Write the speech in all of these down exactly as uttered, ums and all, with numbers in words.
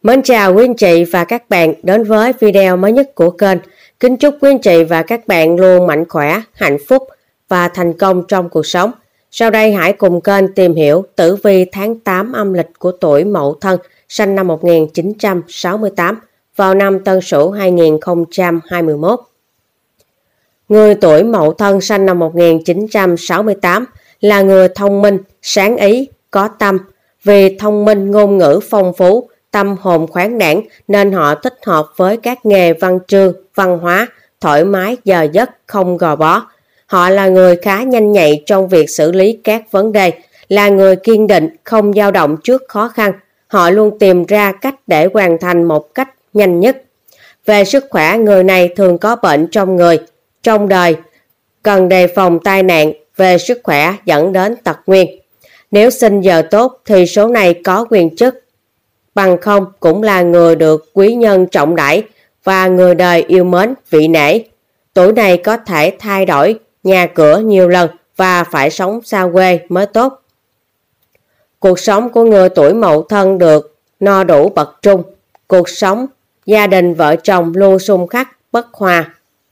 Mến chào quý anh chị và các bạn đến với video mới nhất của kênh. Kính chúc quý anh chị và các bạn luôn mạnh khỏe, hạnh phúc và thành công trong cuộc sống. Sau đây hãy cùng kênh tìm hiểu tử vi tháng tám âm lịch của tuổi Mậu Thân, sinh năm một nghìn chín trăm sáu mươi tám, vào năm Tân Sửu hai nghìn không trăm hai mươi mốt. Người tuổi Mậu Thân sinh năm một nghìn chín trăm sáu mươi tám là người thông minh, sáng ý, có tâm. Vì thông minh, ngôn ngữ phong phú, tâm hồn khoáng đãng nên họ thích hợp với các nghề văn chương, văn hóa, thoải mái, giờ giấc, không gò bó. Họ là người khá nhanh nhạy trong việc xử lý các vấn đề, là người kiên định, không dao động trước khó khăn. Họ luôn tìm ra cách để hoàn thành một cách nhanh nhất. Về sức khỏe, người này thường có bệnh trong người, trong đời, cần đề phòng tai nạn về sức khỏe dẫn đến tật nguyền. Nếu sinh giờ tốt thì số này có quyền chức, bằng không cũng là người được quý nhân trọng đãi và người đời yêu mến, vị nể. Tuổi này có thể thay đổi nhà cửa nhiều lần và phải sống xa quê mới tốt. Cuộc sống của người tuổi Mậu Thân được no đủ bậc trung. Cuộc sống gia đình vợ chồng luôn xung khắc, bất hòa.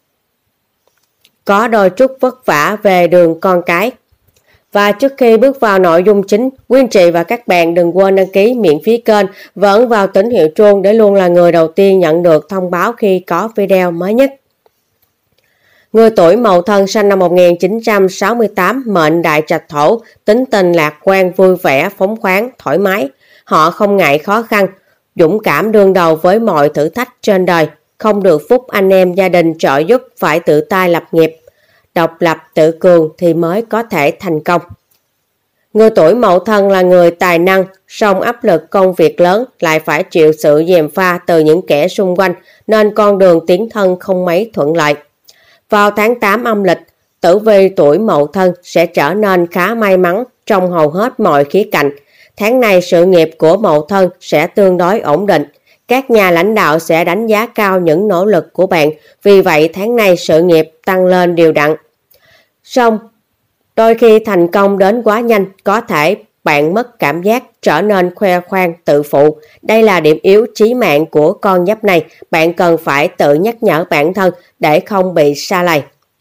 Có đôi chút vất vả về đường con cái. Và trước khi bước vào nội dung chính, quý anh chị và các bạn đừng quên đăng ký miễn phí kênh và ấn vào tín hiệu chuông để luôn là người đầu tiên nhận được thông báo khi có video mới nhất. Người tuổi Mậu Thân sinh năm một nghìn chín trăm sáu mươi tám, mệnh Đại Trạch Thổ, tính tình lạc quan, vui vẻ, phóng khoáng, thoải mái. Họ không ngại khó khăn, dũng cảm đương đầu với mọi thử thách trên đời, không được phúc anh em gia đình trợ giúp, phải tự tay lập nghiệp. Độc lập tự cường thì mới có thể thành công. Người tuổi Mậu Thân là người tài năng, song áp lực công việc lớn, lại phải chịu sự gièm pha từ những kẻ xung quanh nên con đường tiến thân không mấy thuận lợi. Vào tháng tám âm lịch, tử vi tuổi Mậu Thân sẽ trở nên khá may mắn trong hầu hết mọi khía cạnh. Tháng này sự nghiệp của Mậu Thân sẽ tương đối ổn định. Các nhà lãnh đạo sẽ đánh giá cao những nỗ lực của bạn, vì vậy tháng này sự nghiệp tăng lên đều đặn. Song, đôi khi thành công đến quá nhanh, có thể bạn mất cảm giác, trở nên khoe khoang, tự phụ. Đây là điểm yếu chí mạng của con giáp này, bạn cần phải tự nhắc nhở bản thân để không bị sa lầy.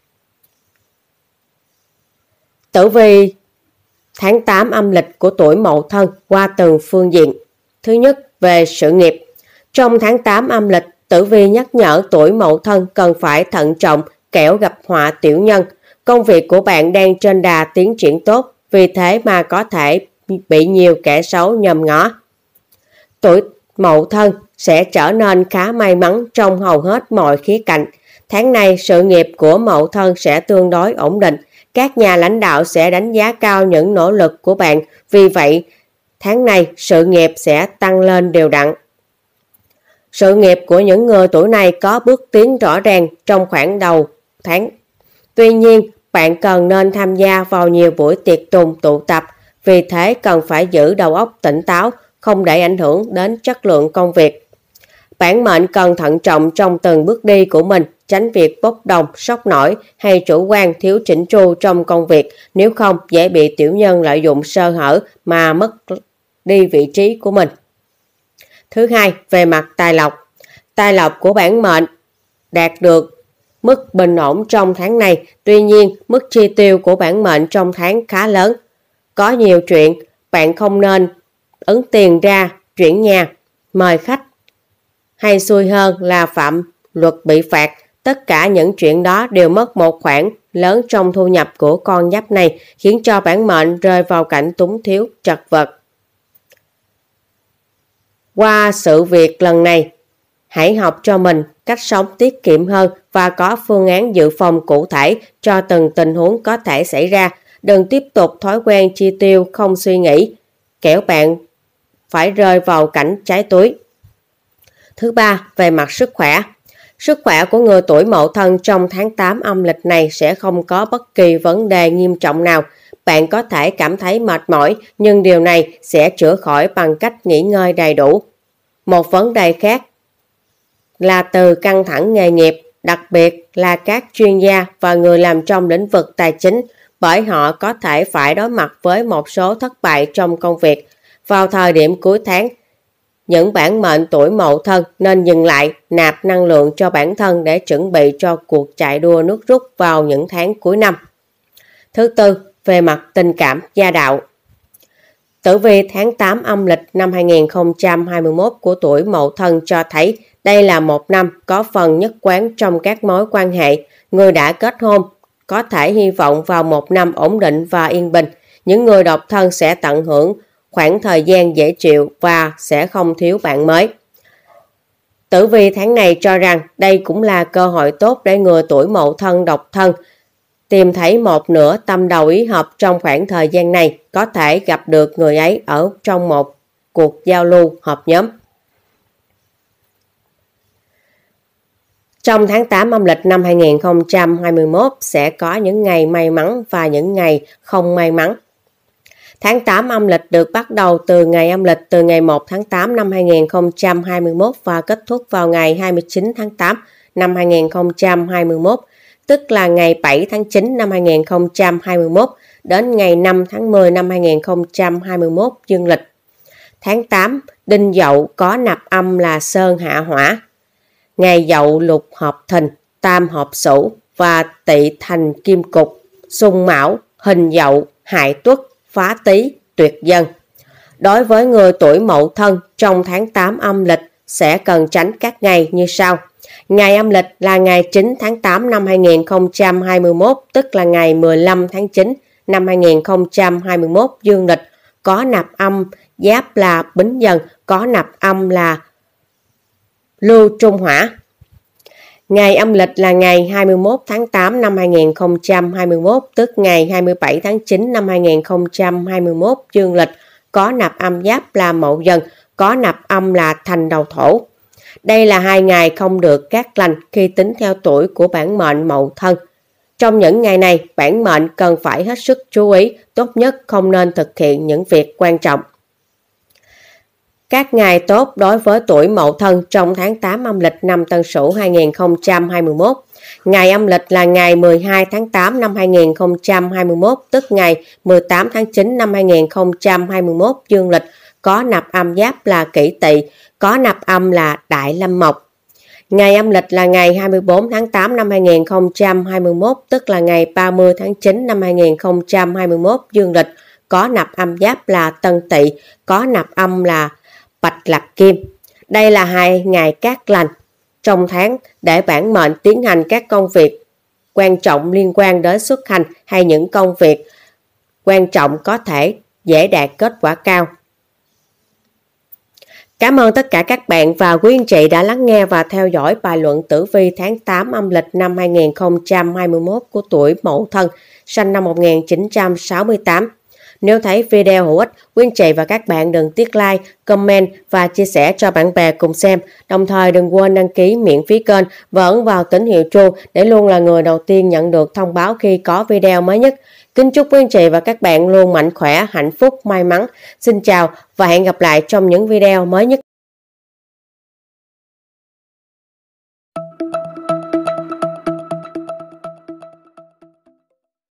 Tử vi tháng tám âm lịch của tuổi Mậu Thân qua từng phương diện. Thứ nhất, về sự nghiệp. Trong tháng tám âm lịch, tử vi nhắc nhở tuổi Mậu Thân cần phải thận trọng, kẻo gặp họa tiểu nhân. Công việc của bạn đang trên đà tiến triển tốt, vì thế mà có thể bị nhiều kẻ xấu nhòm ngó. Tuổi Mậu Thân sẽ trở nên khá may mắn trong hầu hết mọi khía cạnh. Tháng này sự nghiệp của Mậu Thân sẽ tương đối ổn định. Các nhà lãnh đạo sẽ đánh giá cao những nỗ lực của bạn, vì vậy tháng này sự nghiệp sẽ tăng lên đều đặn. Sự nghiệp của những người tuổi này có bước tiến rõ ràng trong khoảng đầu tháng. Tuy nhiên, bạn cần nên tham gia vào nhiều buổi tiệc tùng tụ tập, vì thế cần phải giữ đầu óc tỉnh táo, không để ảnh hưởng đến chất lượng công việc. Bản mệnh cần thận trọng trong từng bước đi của mình, tránh việc bốc đồng, sốc nổi hay chủ quan thiếu chỉnh chu trong công việc, nếu không dễ bị tiểu nhân lợi dụng sơ hở mà mất đi vị trí của mình. Thứ hai, về mặt tài lộc. Tài lộc của bản mệnh đạt được mức bình ổn trong tháng này, tuy nhiên mức chi tiêu của bản mệnh trong tháng khá lớn. Có nhiều chuyện, bạn không nên ứng tiền ra, chuyển nhà, mời khách, hay xui hơn là phạm luật bị phạt. Tất cả những chuyện đó đều mất một khoản lớn trong thu nhập của con giáp này, khiến cho bản mệnh rơi vào cảnh túng thiếu, chật vật. Qua sự việc lần này, hãy học cho mình cách sống tiết kiệm hơn và có phương án dự phòng cụ thể cho từng tình huống có thể xảy ra. Đừng tiếp tục thói quen chi tiêu không suy nghĩ, kẻo bạn phải rơi vào cảnh cháy túi. Thứ ba, về mặt sức khỏe. Sức khỏe của người tuổi Mậu Thân trong tháng tám âm lịch này sẽ không có bất kỳ vấn đề nghiêm trọng nào. Bạn có thể cảm thấy mệt mỏi, nhưng điều này sẽ chữa khỏi bằng cách nghỉ ngơi đầy đủ. Một vấn đề khác là từ căng thẳng nghề nghiệp, đặc biệt là các chuyên gia và người làm trong lĩnh vực tài chính, bởi họ có thể phải đối mặt với một số thất bại trong công việc. Vào thời điểm cuối tháng, những bản mệnh tuổi Mậu Thân nên dừng lại, nạp năng lượng cho bản thân để chuẩn bị cho cuộc chạy đua nước rút vào những tháng cuối năm. Thứ tư, về mặt tình cảm gia đạo. Tử vi tháng tám âm lịch năm hai nghìn không trăm hai mươi mốt của tuổi Mậu Thân cho thấy đây là một năm có phần nhất quán trong các mối quan hệ. Người đã kết hôn có thể hy vọng vào một năm ổn định và yên bình. Những người độc thân sẽ tận hưởng khoảng thời gian dễ chịu và sẽ không thiếu bạn mới. Tử vi tháng này cho rằng đây cũng là cơ hội tốt để người tuổi Mậu Thân độc thân tìm thấy một nửa tâm đầu ý hợp trong khoảng thời gian này, có thể gặp được người ấy ở trong một cuộc giao lưu họp nhóm. Trong tháng tám âm lịch năm hai nghìn không trăm hai mươi mốt sẽ có những ngày may mắn và những ngày không may mắn. Tháng tám âm lịch được bắt đầu từ ngày âm lịch từ ngày một tháng tám năm hai nghìn không trăm hai mươi mốt và kết thúc vào ngày hai mươi chín tháng tám năm hai nghìn không trăm hai mươi mốt, tức là ngày bảy tháng chín năm hai nghìn không trăm hai mươi mốt đến ngày năm tháng mười năm hai nghìn không trăm hai mươi mốt dương lịch. Tháng tám, Đinh Dậu có nạp âm là Sơn hạ hỏa. Ngày Dậu lục hợp Thìn, tam hợp Sửu và Tỵ thành kim cục, xung Mão, hình Dậu, hại Tuất, phá Tý, tuyệt Dân. Đối với người tuổi Mậu Thân trong tháng tám âm lịch sẽ cần tránh các ngày như sau. Ngày âm lịch là ngày chín tháng tám năm hai nghìn không trăm hai mươi mốt, tức là ngày mười lăm tháng chín năm hai nghìn không trăm hai mươi mốt dương lịch, có nạp âm Giáp là Bính Dần, có nạp âm là Lưu Trung Hỏa. Ngày âm lịch là ngày hai mươi mốt tháng tám năm hai nghìn không trăm hai mươi mốt, tức ngày hai mươi bảy tháng chín năm hai nghìn không trăm hai mươi mốt dương lịch, có nạp âm Giáp là Mậu Dần, có nạp âm là Thành Đầu Thổ. Đây là hai ngày không được cát lành khi tính theo tuổi của bản mệnh Mậu Thân. Trong những ngày này, bản mệnh cần phải hết sức chú ý, tốt nhất không nên thực hiện những việc quan trọng. Các ngày tốt đối với tuổi Mậu Thân trong tháng tám âm lịch năm Tân Sửu hai nghìn không trăm hai mươi mốt. Ngày âm lịch là ngày mười hai tháng tám năm hai nghìn không trăm hai mươi mốt, tức ngày mười tám tháng chín năm hai nghìn không trăm hai mươi mốt dương lịch, có nạp âm Giáp là Kỷ Tỵ, có nạp âm là Đại Lâm Mộc. Ngày âm lịch là ngày hai mươi bốn tháng tám năm hai nghìn không trăm hai mươi mốt, tức là ngày ba mươi tháng chín năm hai nghìn không trăm hai mươi mốt dương lịch, có nạp âm Giáp là Tân Tỵ, có nạp âm là Bạch Lạc Kim. Đây là hai ngày cát lành trong tháng để bản mệnh tiến hành các công việc quan trọng liên quan đến xuất hành hay những công việc quan trọng có thể dễ đạt kết quả cao. Cảm ơn tất cả các bạn và quý anh chị đã lắng nghe và theo dõi bài luận tử vi tháng tám âm lịch năm hai nghìn không trăm hai mươi mốt của tuổi Mậu Thân, sinh năm một nghìn chín trăm sáu mươi tám. Nếu thấy video hữu ích, quý anh chị và các bạn đừng tiếc like, comment và chia sẻ cho bạn bè cùng xem. Đồng thời đừng quên đăng ký miễn phí kênh và ấn vào tín hiệu chuông để luôn là người đầu tiên nhận được thông báo khi có video mới nhất. Kính chúc quý anh chị và các bạn luôn mạnh khỏe, hạnh phúc, may mắn. Xin chào và hẹn gặp lại trong những video mới nhất.